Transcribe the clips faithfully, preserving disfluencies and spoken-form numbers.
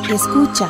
Escucha.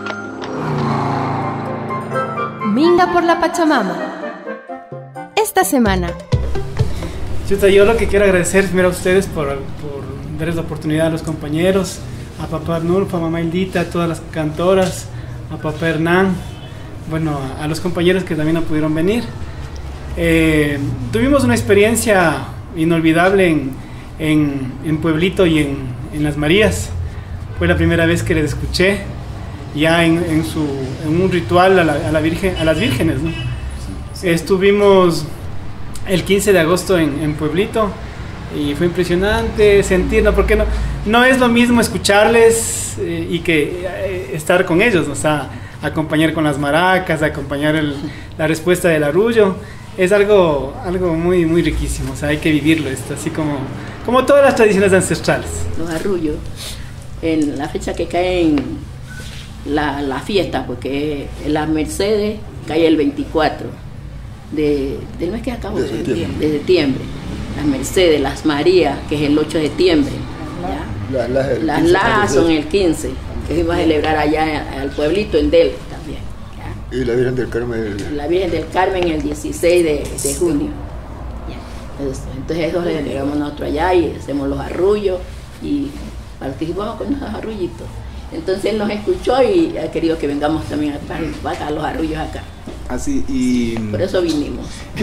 Minga por la Pachamama. Esta semana. Chuta, yo lo que quiero agradecer primero a ustedes por, por darles la oportunidad a los compañeros, a papá Arnulfo, a mamá Hildita, a todas las cantoras, a papá Hernán, bueno, a, a los compañeros que también no pudieron venir. Eh, tuvimos una experiencia inolvidable en, en, en Pueblito y en, en Las Marías. Fue la primera vez que les escuché ya en, en, su, en un ritual a, la, a, la virgen, a las vírgenes, ¿no? Estuvimos el quince de agosto en, en Pueblito y fue impresionante sentirlo, porque no, no es lo mismo escucharles eh, y que eh, estar con ellos, ¿no? O sea, acompañar con las maracas, acompañar el, la respuesta del arrullo. Es algo, algo muy, muy riquísimo, o sea, hay que vivirlo esto, así como, como todas las tradiciones ancestrales. Los arrullos, en la fecha que cae en la, la fiesta, porque la Mercedes cae el veinticuatro de, del mes que acabó, de septiembre. de septiembre. Las Mercedes, las Marías, que es el ocho de septiembre. La, la, la, las Lajas son el quince, que se va a celebrar allá al Pueblito, en Del también. ¿Ya? Y la Virgen del Carmen. La Virgen del Carmen el dieciséis de, de junio. ¿Ya? Entonces, entonces eso le celebramos nosotros allá y hacemos los arrullos y participamos con los arrullitos. Entonces él nos escuchó y ha querido que vengamos también a participar a los arrullos acá. Así y... Por eso vinimos.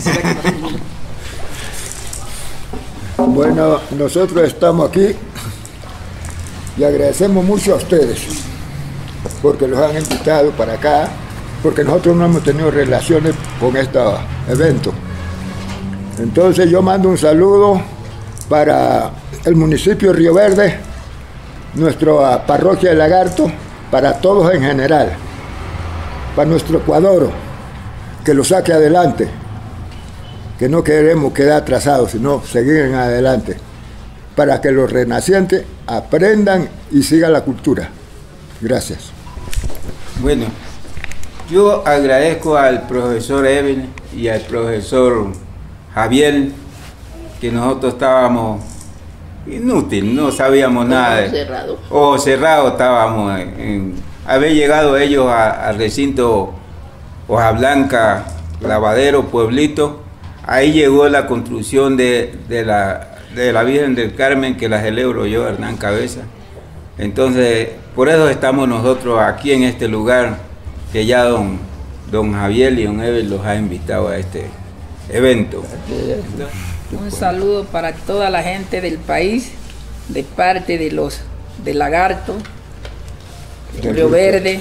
Bueno, nosotros estamos aquí y agradecemos mucho a ustedes porque los han invitado para acá, porque nosotros no hemos tenido relaciones con este evento. Entonces yo mando un saludo para el municipio de Río Verde, nuestra parroquia de Lagarto, para todos en general, para nuestro Ecuador, que lo saque adelante, que no queremos quedar atrasados, sino seguir en adelante, para que los renacientes aprendan y sigan la cultura. Gracias. Bueno, yo agradezco al profesor Evelyn y al profesor Javier, que nosotros estábamos inútil, no sabíamos nada. Cerrado. O cerrado estábamos. En, en, haber llegado ellos a, al recinto Hoja Blanca, Lavadero, Pueblito, ahí llegó la construcción de, de, la, de la Virgen del Carmen, que la celebro yo, Hernán Cabeza. Entonces, por eso estamos nosotros aquí en este lugar, que ya don, don Javier y don Evel los ha invitado a este evento. Un saludo para toda la gente del país, de parte de los de Lagarto, de Río Verde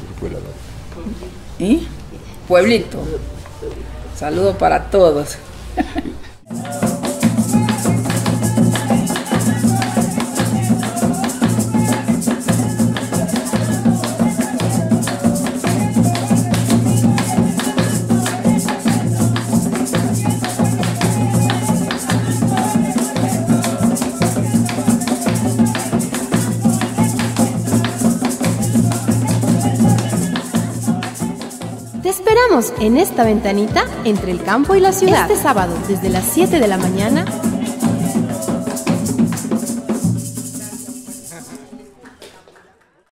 y Pueblito. Saludo para todos. Te esperamos en esta ventanita entre el campo y la ciudad. Este sábado, desde las siete de la mañana,